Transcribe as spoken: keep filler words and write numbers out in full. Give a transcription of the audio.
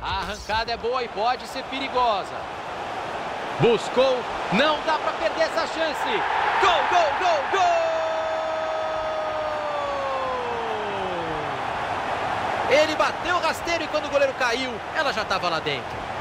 A arrancada é boa e pode ser perigosa. Buscou, não dá para perder essa chance. Gol, gol, gol, gol! Ele bateu o rasteiro e quando o goleiro caiu, ela já estava lá dentro.